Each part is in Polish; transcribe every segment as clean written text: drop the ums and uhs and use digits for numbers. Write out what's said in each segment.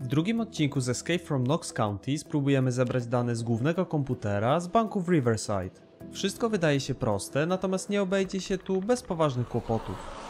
W drugim odcinku z Escape from Knox County spróbujemy zebrać dane z głównego komputera z banku w Riverside. Wszystko wydaje się proste, natomiast nie obejdzie się tu bez poważnych kłopotów.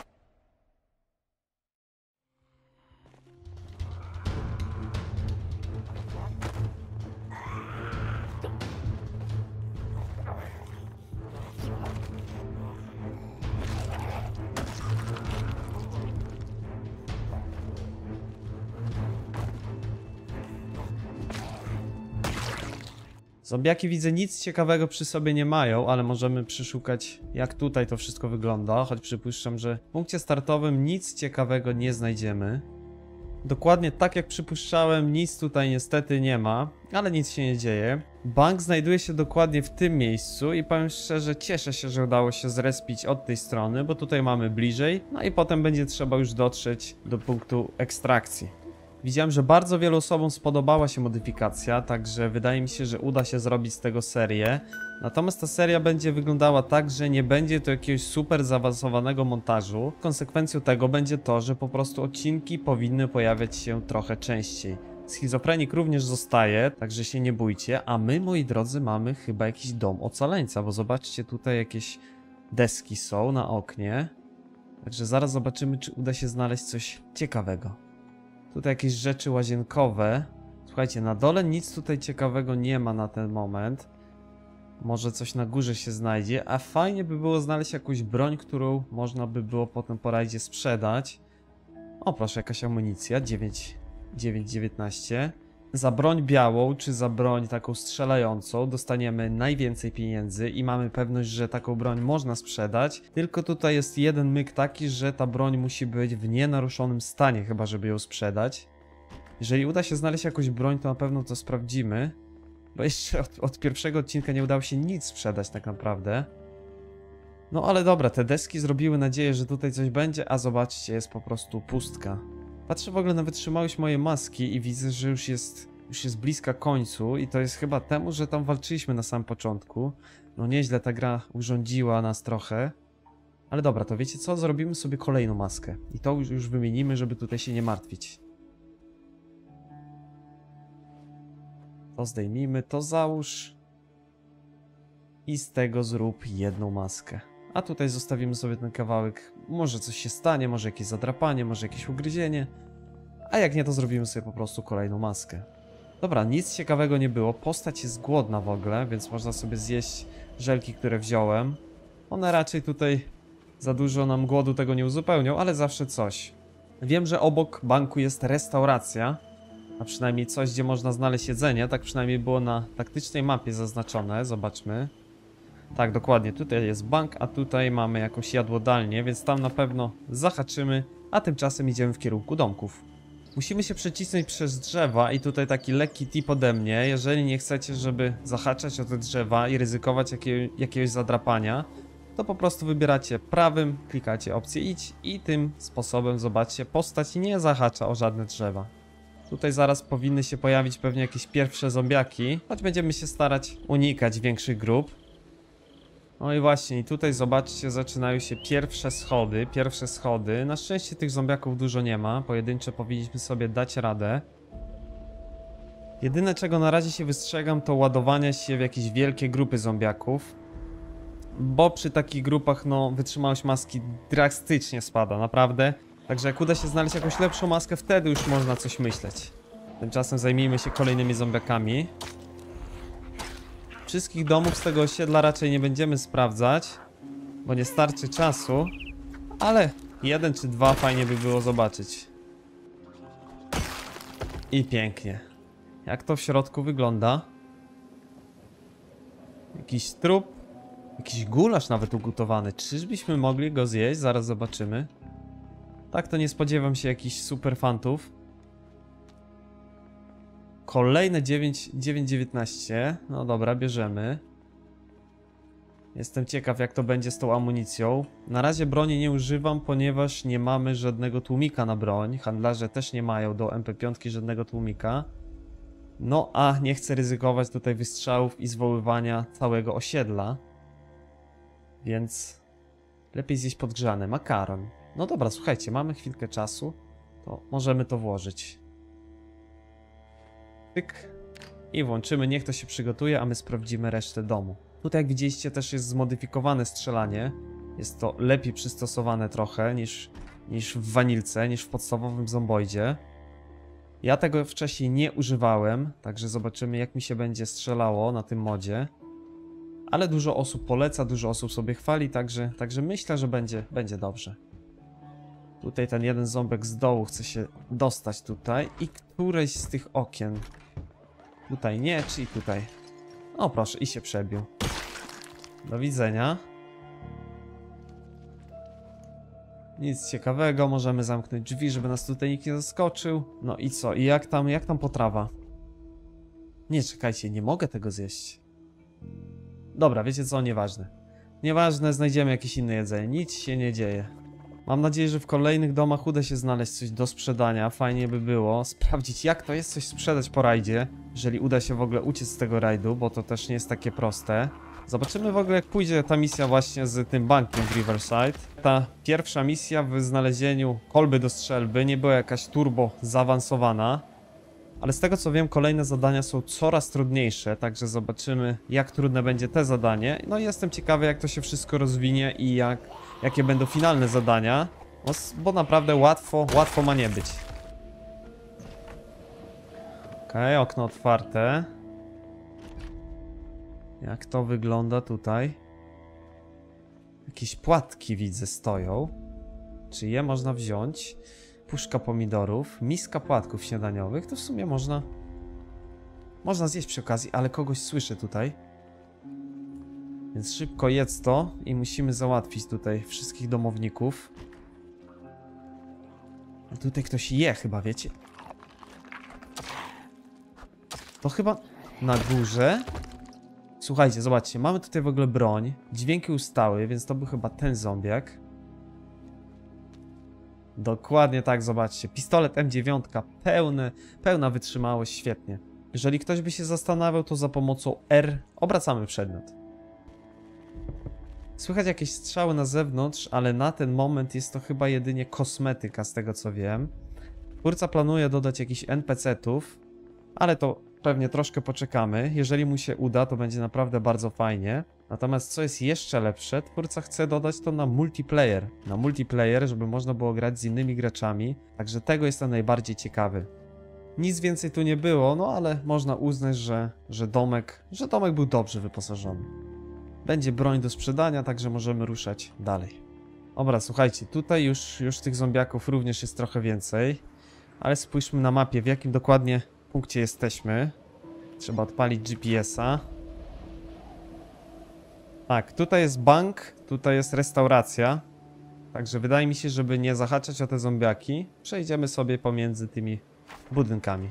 Zombiaki widzę nic ciekawego przy sobie nie mają, ale możemy przeszukać jak tutaj to wszystko wygląda, choć przypuszczam, że w punkcie startowym nic ciekawego nie znajdziemy. Dokładnie tak jak przypuszczałem, nic tutaj niestety nie ma, ale nic się nie dzieje. Bank znajduje się dokładnie w tym miejscu i powiem szczerze, cieszę się, że udało się zrespić od tej strony, bo tutaj mamy bliżej, no i potem będzie trzeba już dotrzeć do punktu ekstrakcji. Widziałem, że bardzo wielu osobom spodobała się modyfikacja, także wydaje mi się, że uda się zrobić z tego serię. Natomiast ta seria będzie wyglądała tak, że nie będzie to jakiegoś super zaawansowanego montażu. Konsekwencją tego będzie to, że po prostu odcinki powinny pojawiać się trochę częściej. Schizofrenik również zostaje, także się nie bójcie. A my, moi drodzy, mamy chyba jakiś dom ocaleńca, bo zobaczcie, tutaj jakieś deski są na oknie. Także zaraz zobaczymy, czy uda się znaleźć coś ciekawego. Tutaj jakieś rzeczy łazienkowe. Słuchajcie, na dole nic tutaj ciekawego nie ma na ten moment. Może coś na górze się znajdzie, a fajnie by było znaleźć jakąś broń, którą można by było potem po rajdzie sprzedać. O, proszę, jakaś amunicja, 9,19. Za broń białą, czy za broń taką strzelającą dostaniemy najwięcej pieniędzy i mamy pewność, że taką broń można sprzedać. Tylko tutaj jest jeden myk taki, że ta broń musi być w nienaruszonym stanie, chyba żeby ją sprzedać. Jeżeli uda się znaleźć jakąś broń, to na pewno to sprawdzimy. Bo jeszcze od pierwszego odcinka nie udało się nic sprzedać tak naprawdę. No ale dobra, te deski zrobiły nadzieję, że tutaj coś będzie, a zobaczcie, jest po prostu pustka. Patrzę w ogóle na wytrzymałość mojej maski i widzę, że już jest bliska końcu i to jest chyba temu, że tam walczyliśmy na samym początku. No nieźle ta gra urządziła nas trochę. Ale dobra, to wiecie co? Zrobimy sobie kolejną maskę i to już wymienimy, żeby tutaj się nie martwić. To zdejmijmy, to załóż i z tego zrób jedną maskę. A tutaj zostawimy sobie ten kawałek. Może coś się stanie, może jakieś zadrapanie, może jakieś ugryzienie. A jak nie, to zrobimy sobie po prostu kolejną maskę. Dobra, nic ciekawego nie było. Postać jest głodna w ogóle, więc można sobie zjeść żelki, które wziąłem. One raczej tutaj za dużo nam głodu tego nie uzupełnią, ale zawsze coś. Wiem, że obok banku jest restauracja. A przynajmniej coś, gdzie można znaleźć jedzenie. Tak przynajmniej było na taktycznej mapie zaznaczone. Zobaczmy. Tak, dokładnie, tutaj jest bank, a tutaj mamy jakąś jadłodalnię, więc tam na pewno zahaczymy, a tymczasem idziemy w kierunku domków. Musimy się przecisnąć przez drzewa i tutaj taki lekki tip ode mnie, jeżeli nie chcecie, żeby zahaczać o te drzewa i ryzykować jakiegoś zadrapania, to po prostu wybieracie prawym, klikacie opcję idź i tym sposobem, zobaczcie, postać nie zahacza o żadne drzewa. Tutaj zaraz powinny się pojawić pewnie jakieś pierwsze zombiaki, choć będziemy się starać unikać większych grup. No i właśnie, i tutaj zobaczcie, zaczynają się pierwsze schody. Na szczęście tych zombiaków dużo nie ma, pojedyncze powinniśmy sobie dać radę. Jedyne, czego na razie się wystrzegam, to ładowania się w jakieś wielkie grupy zombiaków. Bo przy takich grupach, no, wytrzymałość maski drastycznie spada, naprawdę. Także jak uda się znaleźć jakąś lepszą maskę, wtedy już można coś myśleć. Tymczasem zajmijmy się kolejnymi zombiakami. Wszystkich domów z tego osiedla raczej nie będziemy sprawdzać, bo nie starczy czasu, ale jeden czy dwa fajnie by było zobaczyć. I pięknie. Jak to w środku wygląda? Jakiś trup, jakiś gulasz nawet ugotowany. Czyżbyśmy mogli go zjeść? Zaraz zobaczymy. Tak to nie spodziewam się jakichś super fantów. Kolejne 9,19. No dobra, bierzemy. Jestem ciekaw, jak to będzie z tą amunicją. Na razie broni nie używam, ponieważ nie mamy żadnego tłumika na broń. Handlarze też nie mają do MP5 żadnego tłumika. No a nie chcę ryzykować tutaj wystrzałów i zwoływania całego osiedla. Więc lepiej zjeść podgrzany makaron. No dobra, słuchajcie, mamy chwilkę czasu. To możemy to włożyć. Tyk. I włączymy, niech to się przygotuje, a my sprawdzimy resztę domu. Tutaj jak widzieliście też jest zmodyfikowane strzelanie. Jest to lepiej przystosowane trochę niż w wanilce, niż w podstawowym zomboidzie. Ja tego wcześniej nie używałem, także zobaczymy jak mi się będzie strzelało na tym modzie. Ale dużo osób poleca, dużo osób sobie chwali, także myślę, że będzie dobrze. Tutaj ten jeden ząbek z dołu chce się dostać tutaj i któreś z tych okien. Tutaj nie, czyli tutaj. O proszę, i się przebił. Do widzenia. Nic ciekawego, możemy zamknąć drzwi, żeby nas tutaj nikt nie zaskoczył. No i co? I jak tam potrawa? Nie, czekajcie, nie mogę tego zjeść. Dobra, wiecie co? Nieważne. Nieważne, znajdziemy jakieś inne jedzenie. Nic się nie dzieje. Mam nadzieję, że w kolejnych domach uda się znaleźć coś do sprzedania. Fajnie by było sprawdzić, jak to jest coś sprzedać po rajdzie. Jeżeli uda się w ogóle uciec z tego rajdu, bo to też nie jest takie proste. Zobaczymy w ogóle, jak pójdzie ta misja właśnie z tym bankiem w Riverside. Ta pierwsza misja w znalezieniu kolby do strzelby nie była jakaś turbo zaawansowana. Ale z tego co wiem, kolejne zadania są coraz trudniejsze, także zobaczymy, jak trudne będzie te zadanie. No i jestem ciekawy, jak to się wszystko rozwinie i jakie będą finalne zadania. Bo naprawdę łatwo ma nie być. Okej, okno otwarte. Jak to wygląda tutaj? Jakieś płatki widzę stoją. Czy je można wziąć? Puszka pomidorów, miska płatków śniadaniowych. To w sumie można zjeść przy okazji, ale kogoś słyszę tutaj. Więc szybko jedz to i musimy załatwić tutaj wszystkich domowników. A tutaj ktoś je chyba, wiecie? To chyba na górze. Słuchajcie, zobaczcie, mamy tutaj w ogóle broń. Dźwięki ustały, więc to był chyba ten zombiak. Dokładnie tak, zobaczcie. Pistolet M9, pełna wytrzymałość, świetnie. Jeżeli ktoś by się zastanawiał, to za pomocą R obracamy przedmiot. Słychać jakieś strzały na zewnątrz, ale na ten moment jest to chyba jedynie kosmetyka, z tego co wiem. Twórca planuje dodać jakichś NPC-tów, ale to pewnie troszkę poczekamy. Jeżeli mu się uda, to będzie naprawdę bardzo fajnie. Natomiast co jest jeszcze lepsze, twórca chce dodać to na multiplayer. Na multiplayer, żeby można było grać z innymi graczami. Także tego jestem najbardziej ciekawy. Nic więcej tu nie było, no ale można uznać, że domek był dobrze wyposażony. Będzie broń do sprzedania, także możemy ruszać dalej. Dobra, słuchajcie, tutaj już tych zombiaków również jest trochę więcej. Ale spójrzmy na mapie, w jakim dokładnie punkcie jesteśmy. Trzeba odpalić GPS-a. Tak, tutaj jest bank, tutaj jest restauracja. Także wydaje mi się, żeby nie zahaczać o te zombiaki, przejdziemy sobie pomiędzy tymi budynkami.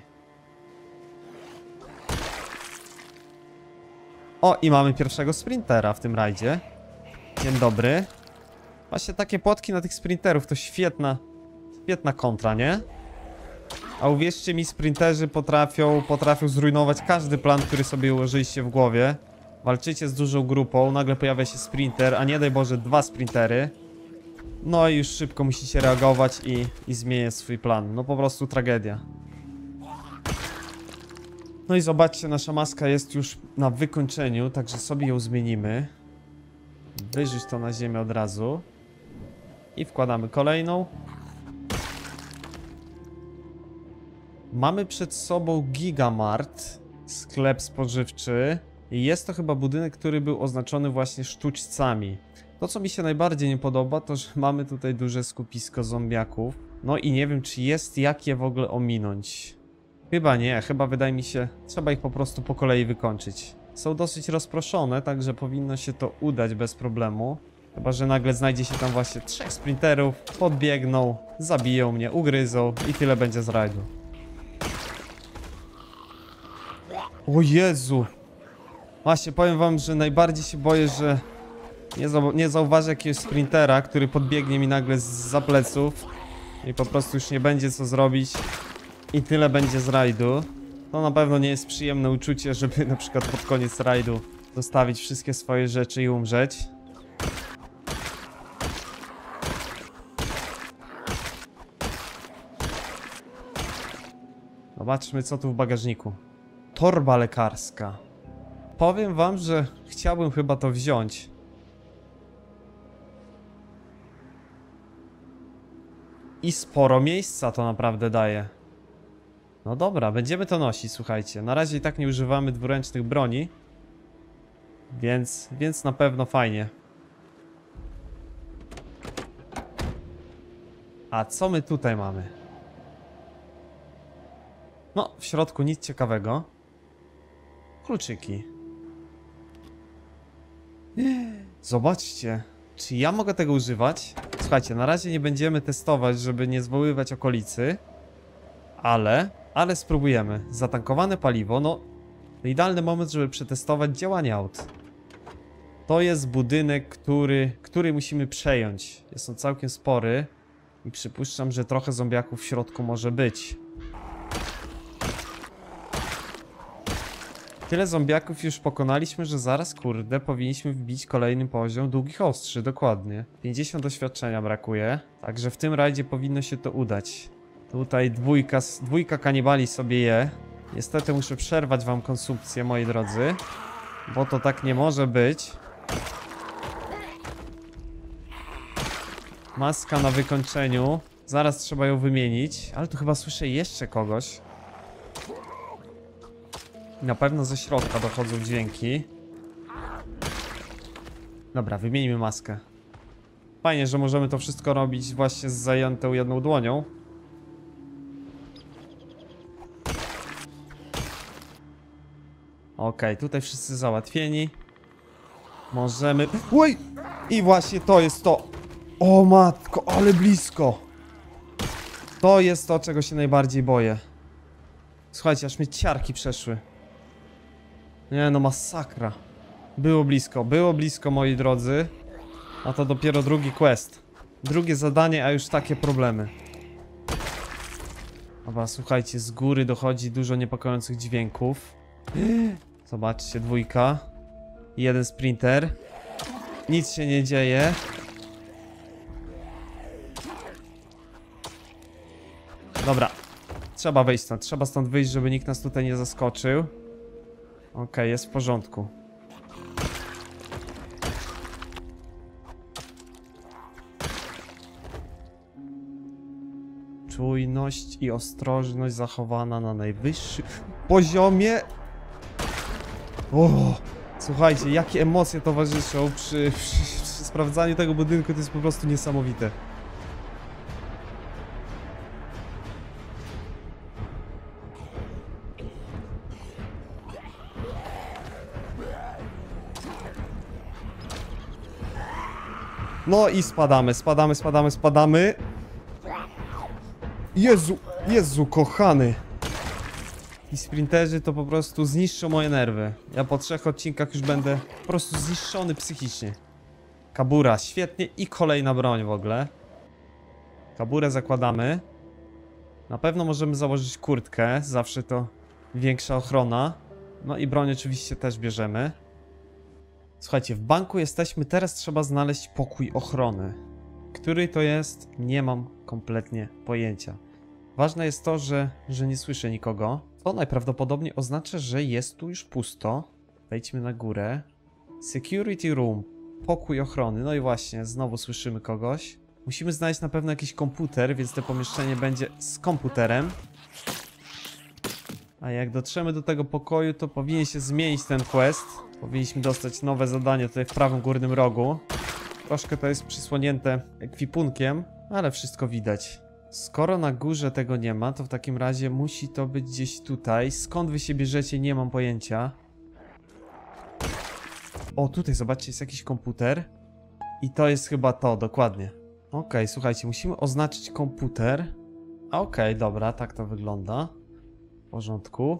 O, i mamy pierwszego sprintera w tym rajdzie. Dzień dobry. Właśnie takie płotki na tych sprinterów to świetna kontra, nie? A uwierzcie mi, sprinterzy potrafią zrujnować każdy plan, który sobie ułożyliście w głowie. Walczycie z dużą grupą, nagle pojawia się sprinter, a nie daj Boże 2 sprintery. No i już szybko musicie reagować i zmieniać swój plan. No po prostu tragedia. No i zobaczcie, nasza maska jest już na wykończeniu, także sobie ją zmienimy. Wyrzuć to na ziemię od razu. I wkładamy kolejną. Mamy przed sobą Gigamart, sklep spożywczy. I jest to chyba budynek, który był oznaczony właśnie sztućcami. To, co mi się najbardziej nie podoba, to że mamy tutaj duże skupisko zombiaków. No i nie wiem, czy jest jak je w ogóle ominąć. Chyba nie, chyba wydaje mi się, trzeba ich po prostu po kolei wykończyć. Są dosyć rozproszone, także powinno się to udać bez problemu. Chyba że nagle znajdzie się tam właśnie 3 sprinterów, podbiegną, zabiją mnie, ugryzą i tyle będzie z rajdu. O Jezu! Właśnie, powiem wam, że najbardziej się boję, że nie zauważę jakiegoś sprintera, który podbiegnie mi nagle zza pleców i po prostu już nie będzie co zrobić i tyle będzie z rajdu. To na pewno nie jest przyjemne uczucie, żeby na przykład pod koniec rajdu zostawić wszystkie swoje rzeczy i umrzeć. Zobaczmy, co tu w bagażniku. Torba lekarska. Powiem wam, że chciałbym chyba to wziąć. I sporo miejsca to naprawdę daje. No dobra, będziemy to nosić, słuchajcie. Na razie i tak nie używamy dwuręcznych broni. Więc na pewno fajnie. A co my tutaj mamy? No, w środku nic ciekawego. Kluczyki. Zobaczcie. Czy ja mogę tego używać? Słuchajcie, na razie nie będziemy testować, żeby nie zwoływać okolicy. Ale spróbujemy. Zatankowane paliwo, no idealny moment, żeby przetestować działanie aut. To jest budynek, który musimy przejąć. Jest on całkiem spory i przypuszczam, że trochę zombiaków w środku może być. Tyle zombiaków już pokonaliśmy, że zaraz, kurde, powinniśmy wbić kolejny poziom długich ostrzy, dokładnie. 50 doświadczenia brakuje, także w tym rajdzie powinno się to udać. Tutaj dwójka kanibali sobie je. Niestety muszę przerwać wam konsumpcję, moi drodzy, bo to tak nie może być. Maska na wykończeniu. Zaraz trzeba ją wymienić, ale tu chyba słyszę jeszcze kogoś. Na pewno ze środka dochodzą dźwięki. Dobra, wymieńmy maskę. Fajnie, że możemy to wszystko robić właśnie z zajętą jedną dłonią. Okej, tutaj wszyscy załatwieni. Możemy... Oj! I właśnie to jest to. O matko, ale blisko. To jest to, czego się najbardziej boję. Słuchajcie, aż mnie ciarki przeszły. Nie no, masakra. Było blisko, moi drodzy. A to dopiero drugi quest. Drugie zadanie, a już takie problemy. Dobra, słuchajcie, z góry dochodzi dużo niepokojących dźwięków. Zobaczcie, dwójka. Jeden sprinter. Nic się nie dzieje. Dobra. Trzeba wyjść stąd. Trzeba stąd wyjść, żeby nikt nas tutaj nie zaskoczył. Okej, jest w porządku. Czujność i ostrożność zachowana na najwyższym poziomie. O, słuchajcie, jakie emocje towarzyszą przy sprawdzaniu tego budynku, to jest po prostu niesamowite. No i spadamy. Jezu, kochany. I sprinterzy to po prostu zniszczą moje nerwy. Ja po 3 odcinkach już będę po prostu zniszczony psychicznie. Kabura, świetnie. I kolejna broń w ogóle. Kaburę zakładamy. Na pewno możemy założyć kurtkę. Zawsze to większa ochrona. No i broń oczywiście też bierzemy. Słuchajcie, w banku jesteśmy. Teraz trzeba znaleźć pokój ochrony. Który to jest? Nie mam kompletnie pojęcia. Ważne jest to, że nie słyszę nikogo. To najprawdopodobniej oznacza, że jest tu już pusto. Wejdźmy na górę. Security room. Pokój ochrony. No i właśnie, znowu słyszymy kogoś. Musimy znaleźć na pewno jakiś komputer, więc to pomieszczenie będzie z komputerem. A jak dotrzemy do tego pokoju, to powinien się zmienić ten quest. Powinniśmy dostać nowe zadanie tutaj w prawym górnym rogu. Troszkę to jest przysłonięte ekwipunkiem, ale wszystko widać. Skoro na górze tego nie ma, to w takim razie musi to być gdzieś tutaj. Skąd wy się bierzecie, nie mam pojęcia. O, tutaj zobaczcie, jest jakiś komputer. I to jest chyba to, dokładnie. Okej, słuchajcie, musimy oznaczyć komputer. Okej, dobra, tak to wygląda. W porządku.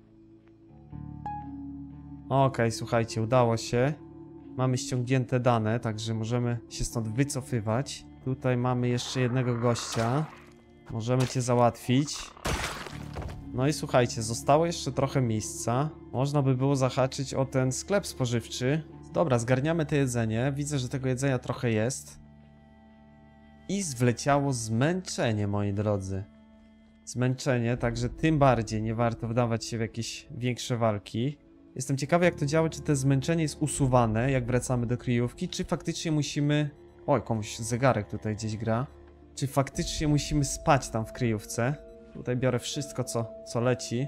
Okej, słuchajcie, udało się. Mamy ściągnięte dane, także możemy się stąd wycofywać. Tutaj mamy jeszcze jednego gościa. Możemy cię załatwić. No i słuchajcie, zostało jeszcze trochę miejsca. Można by było zahaczyć o ten sklep spożywczy. Dobra, zgarniamy to jedzenie. Widzę, że tego jedzenia trochę jest. I wleciało zmęczenie, moi drodzy. zmęczenie, także tym bardziej nie warto wdawać się w jakieś większe walki. Jestem ciekawy, jak to działa, czy to zmęczenie jest usuwane, jak wracamy do kryjówki, czy faktycznie musimy... Oj, komuś zegarek tutaj gdzieś gra. Czy faktycznie musimy spać tam w kryjówce? Tutaj biorę wszystko, co leci.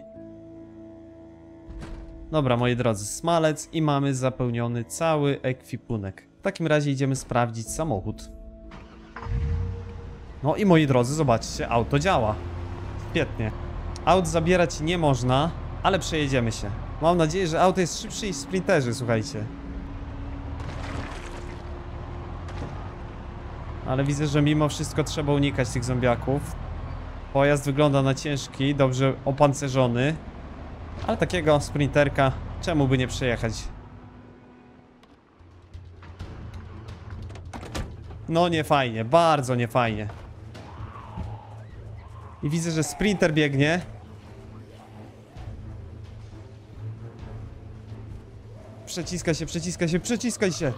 Dobra, moi drodzy, smalec i mamy zapełniony cały ekwipunek. W takim razie idziemy sprawdzić samochód. No i moi drodzy, zobaczcie, auto działa. Świetnie. Aut zabierać nie można, ale przejedziemy się. Mam nadzieję, że auto jest szybsze niż sprinterzy, słuchajcie. Ale widzę, że mimo wszystko trzeba unikać tych zombiaków. Pojazd wygląda na ciężki, dobrze opancerzony. Ale takiego sprinterka czemu by nie przejechać? No nie fajnie, bardzo nie fajnie. I widzę, że sprinter biegnie. Przeciskaj się, przeciskaj się, przeciskaj się!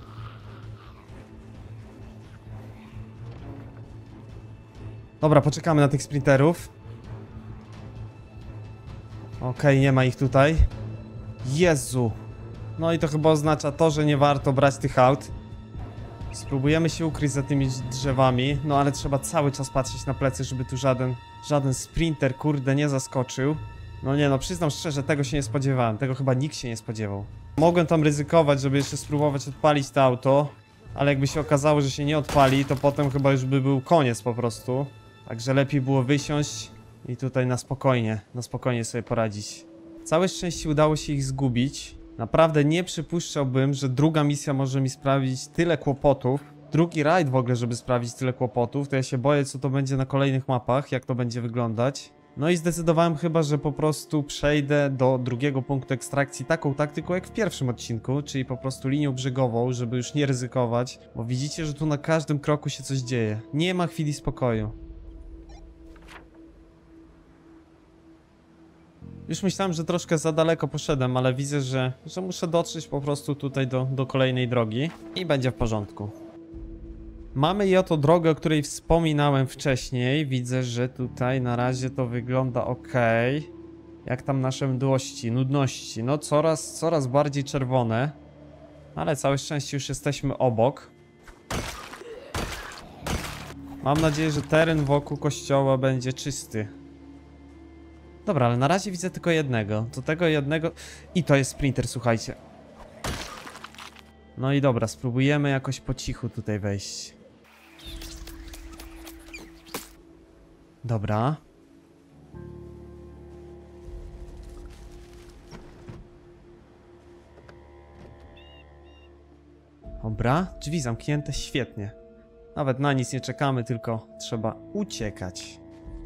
Dobra, poczekamy na tych sprinterów. Okej, nie ma ich tutaj. Jezu. No i to chyba oznacza to, że nie warto brać tych aut. Spróbujemy się ukryć za tymi drzewami. No ale trzeba cały czas patrzeć na plecy, żeby tu żaden sprinter, kurde, nie zaskoczył. No nie no, przyznam szczerze, tego się nie spodziewałem. Tego chyba nikt się nie spodziewał. Mogłem tam ryzykować, żeby jeszcze spróbować odpalić to auto. Ale jakby się okazało, że się nie odpali, to potem chyba już by był koniec po prostu. Także lepiej było wysiąść i tutaj na spokojnie sobie poradzić. Całe szczęście udało się ich zgubić. Naprawdę nie przypuszczałbym, że druga misja może mi sprawić tyle kłopotów. Drugi rajd w ogóle, żeby sprawić tyle kłopotów, to ja się boję, co to będzie na kolejnych mapach, jak to będzie wyglądać. No i zdecydowałem chyba, że po prostu przejdę do drugiego punktu ekstrakcji taką taktyką jak w pierwszym odcinku, czyli po prostu linią brzegową, żeby już nie ryzykować, bo widzicie, że tu na każdym kroku się coś dzieje. Nie ma chwili spokoju. Już myślałem, że troszkę za daleko poszedłem, ale widzę, że muszę dotrzeć po prostu tutaj do kolejnej drogi i będzie w porządku. Mamy i oto drogę, o której wspominałem wcześniej. Widzę, że tutaj na razie to wygląda ok. Jak tam nasze mdłości, nudności? No coraz bardziej czerwone. Ale całe szczęście już jesteśmy obok. Mam nadzieję, że teren wokół kościoła będzie czysty. Dobra, ale na razie widzę tylko jednego. Do tego jednego... I to jest sprinter, słuchajcie. No i dobra, spróbujemy jakoś po cichu tutaj wejść. Dobra. Dobra, drzwi zamknięte, świetnie. Nawet na nic nie czekamy, tylko trzeba uciekać.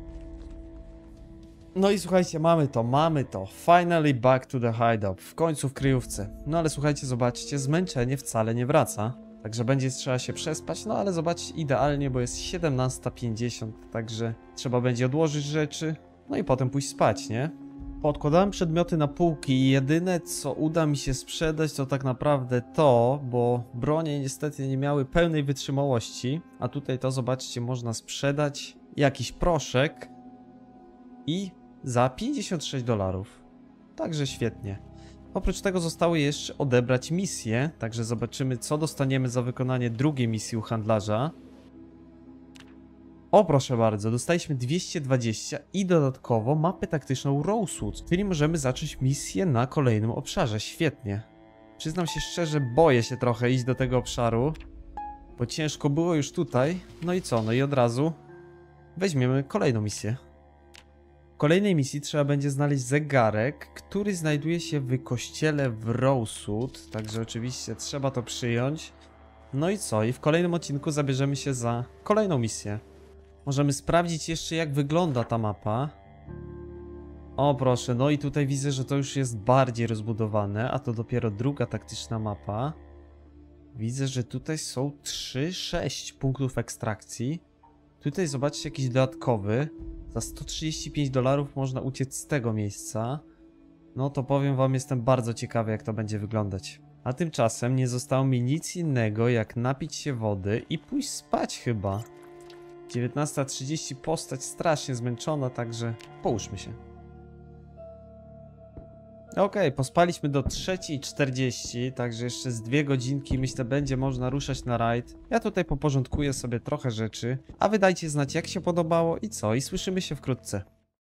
No i słuchajcie, mamy to. Finally back to the hideout. W końcu w kryjówce. No ale słuchajcie, zobaczcie, zmęczenie wcale nie wraca. Także będzie trzeba się przespać, no ale zobaczcie, idealnie, bo jest 17:50, także trzeba będzie odłożyć rzeczy, no i potem pójść spać, nie? Podkładałem przedmioty na półki i jedyne, co uda mi się sprzedać, to tak naprawdę to, bo bronie niestety nie miały pełnej wytrzymałości, a tutaj to, zobaczcie, można sprzedać jakiś proszek i za $56. Także świetnie. Oprócz tego zostało jeszcze odebrać misję, także zobaczymy, co dostaniemy za wykonanie drugiej misji u handlarza. O, proszę bardzo, dostaliśmy 220 i dodatkowo mapę taktyczną Rosewood, czyli możemy zacząć misję na kolejnym obszarze. Świetnie. Przyznam się szczerze, boję się trochę iść do tego obszaru, bo ciężko było już tutaj. No i co? No i od razu weźmiemy kolejną misję. W kolejnej misji trzeba będzie znaleźć zegarek, który znajduje się w kościele w Rosewood, także oczywiście trzeba to przyjąć. No i co? I w kolejnym odcinku zabierzemy się za kolejną misję. Możemy sprawdzić jeszcze, jak wygląda ta mapa. O proszę, no i tutaj widzę, że to już jest bardziej rozbudowane, a to dopiero druga taktyczna mapa. Widzę, że tutaj są 6 punktów ekstrakcji. Tutaj zobaczcie, jakiś dodatkowy. Za $135 można uciec z tego miejsca. No to powiem wam, jestem bardzo ciekawy, jak to będzie wyglądać. A tymczasem nie zostało mi nic innego, jak napić się wody i pójść spać chyba. 19:30, postać strasznie zmęczona, także połóżmy się. Okej, pospaliśmy do 3:40, także jeszcze z 2 godzinki myślę będzie można ruszać na rajd. Ja tutaj poporządkuję sobie trochę rzeczy, a wy dajcie znać jak się podobało i co, i słyszymy się wkrótce.